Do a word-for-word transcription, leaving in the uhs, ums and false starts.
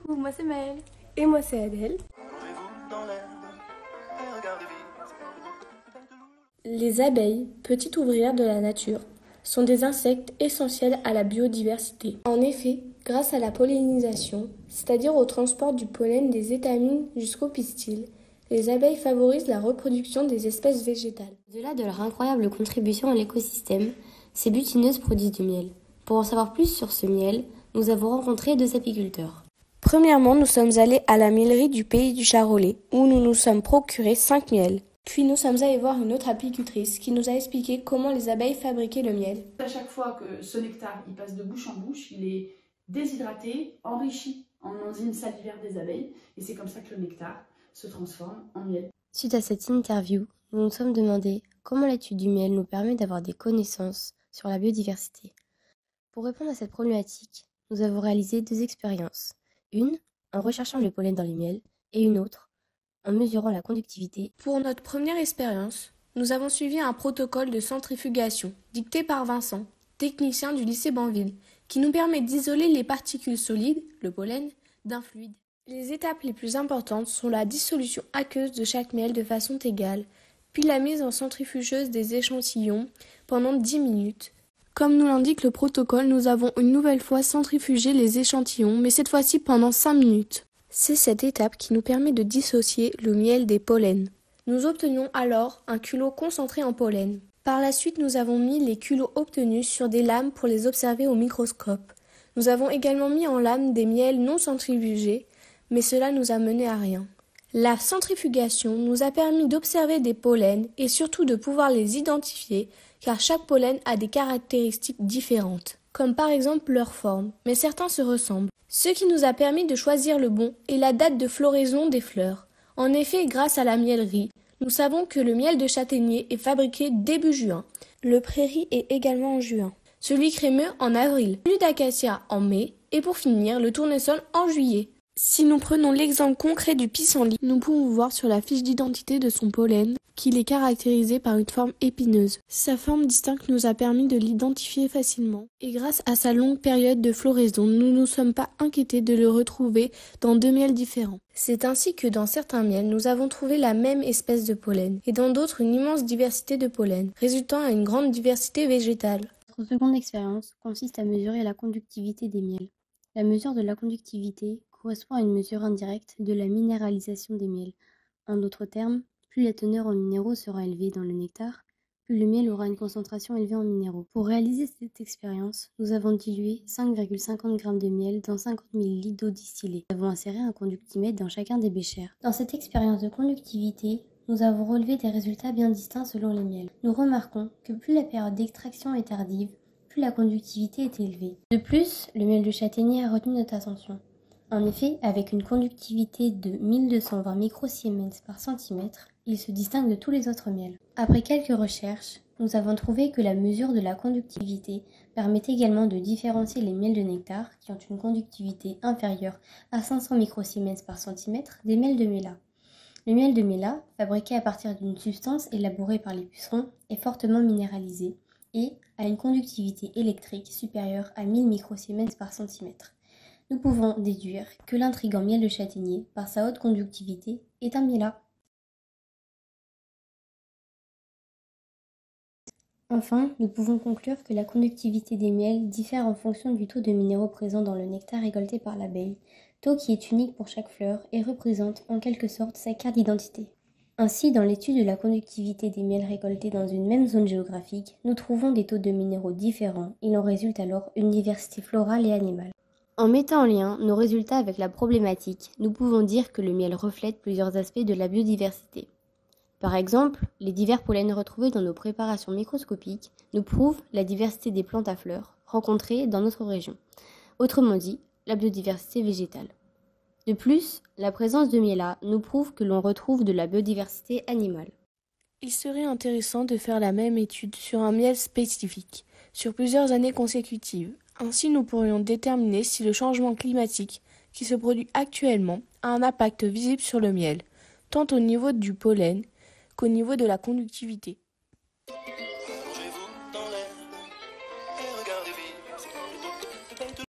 Coucou, moi c'est Maëlle. Et moi c'est Adèle. Les abeilles, petites ouvrières de la nature, sont des insectes essentiels à la biodiversité. En effet, grâce à la pollinisation, c'est-à-dire au transport du pollen des étamines jusqu'au pistil, les abeilles favorisent la reproduction des espèces végétales. Au-delà de leur incroyable contribution à l'écosystème, ces butineuses produisent du miel. Pour en savoir plus sur ce miel, nous avons rencontré deux apiculteurs. Premièrement, nous sommes allés à la mielerie du pays du Charolais, où nous nous sommes procurés cinq miels. Puis nous sommes allés voir une autre apicultrice qui nous a expliqué comment les abeilles fabriquaient le miel. À chaque fois que ce nectar il passe de bouche en bouche, il est déshydraté, enrichi en enzymes salivaires des abeilles, et c'est comme ça que le nectar se transforme en miel. Suite à cette interview, nous nous sommes demandé comment l'étude du miel nous permet d'avoir des connaissances sur la biodiversité. Pour répondre à cette problématique, nous avons réalisé deux expériences. Une, en recherchant le pollen dans les miels, et une autre, en mesurant la conductivité. Pour notre première expérience, nous avons suivi un protocole de centrifugation dicté par Vincent, technicien du lycée Banville, qui nous permet d'isoler les particules solides, le pollen, d'un fluide. Les étapes les plus importantes sont la dissolution aqueuse de chaque miel de façon égale, puis la mise en centrifugeuse des échantillons pendant dix minutes. Comme nous l'indique le protocole, nous avons une nouvelle fois centrifugé les échantillons, mais cette fois-ci pendant cinq minutes. C'est cette étape qui nous permet de dissocier le miel des pollens. Nous obtenions alors un culot concentré en pollen. Par la suite, nous avons mis les culots obtenus sur des lames pour les observer au microscope. Nous avons également mis en lame des miels non centrifugés, mais cela nous a mené à rien. La centrifugation nous a permis d'observer des pollens et surtout de pouvoir les identifier, car chaque pollen a des caractéristiques différentes, comme par exemple leur forme, mais certains se ressemblent. Ce qui nous a permis de choisir le bon est la date de floraison des fleurs. En effet, grâce à la mielerie, nous savons que le miel de châtaignier est fabriqué début juin. Le prairie est également en juin. Celui crémeux en avril, celui d'acacia en mai, et pour finir, le tournesol en juillet. Si nous prenons l'exemple concret du pissenlit, nous pouvons voir sur la fiche d'identité de son pollen qu'il est caractérisé par une forme épineuse. Sa forme distincte nous a permis de l'identifier facilement, et grâce à sa longue période de floraison, nous ne nous sommes pas inquiétés de le retrouver dans deux miels différents. C'est ainsi que dans certains miels, nous avons trouvé la même espèce de pollen, et dans d'autres une immense diversité de pollen, résultant à une grande diversité végétale. Notre seconde expérience consiste à mesurer la conductivité des miels. La mesure de la conductivité correspond à une mesure indirecte de la minéralisation des miels. En d'autres termes, plus la teneur en minéraux sera élevée dans le nectar, plus le miel aura une concentration élevée en minéraux. Pour réaliser cette expérience, nous avons dilué cinq virgule cinquante grammes de miel dans cinquante millilitres d'eau distillée. Nous avons inséré un conductimètre dans chacun des béchers. Dans cette expérience de conductivité, nous avons relevé des résultats bien distincts selon les miels. Nous remarquons que plus la période d'extraction est tardive, plus la conductivité est élevée. De plus, le miel de châtaignier a retenu notre attention. En effet, avec une conductivité de mille deux cent vingt microsiemens par centimètre, il se distingue de tous les autres miels. Après quelques recherches, nous avons trouvé que la mesure de la conductivité permet également de différencier les miels de nectar qui ont une conductivité inférieure à cinq cents microsiemens par centimètre des miels de méla. Le miel de méla, fabriqué à partir d'une substance élaborée par les pucerons, est fortement minéralisé et a une conductivité électrique supérieure à mille microsiemens par centimètre. Nous pouvons déduire que l'intrigant miel de châtaignier, par sa haute conductivité, est un méla. Enfin, nous pouvons conclure que la conductivité des miels diffère en fonction du taux de minéraux présents dans le nectar récolté par l'abeille, taux qui est unique pour chaque fleur et représente en quelque sorte sa carte d'identité. Ainsi, dans l'étude de la conductivité des miels récoltés dans une même zone géographique, nous trouvons des taux de minéraux différents. Il en résulte alors une diversité florale et animale. En mettant en lien nos résultats avec la problématique, nous pouvons dire que le miel reflète plusieurs aspects de la biodiversité. Par exemple, les divers pollens retrouvés dans nos préparations microscopiques nous prouvent la diversité des plantes à fleurs rencontrées dans notre région. Autrement dit, la biodiversité végétale. De plus, la présence de miela nous prouve que l'on retrouve de la biodiversité animale. Il serait intéressant de faire la même étude sur un miel spécifique, sur plusieurs années consécutives. Ainsi, nous pourrions déterminer si le changement climatique qui se produit actuellement a un impact visible sur le miel, tant au niveau du pollen qu'au niveau de la conductivité.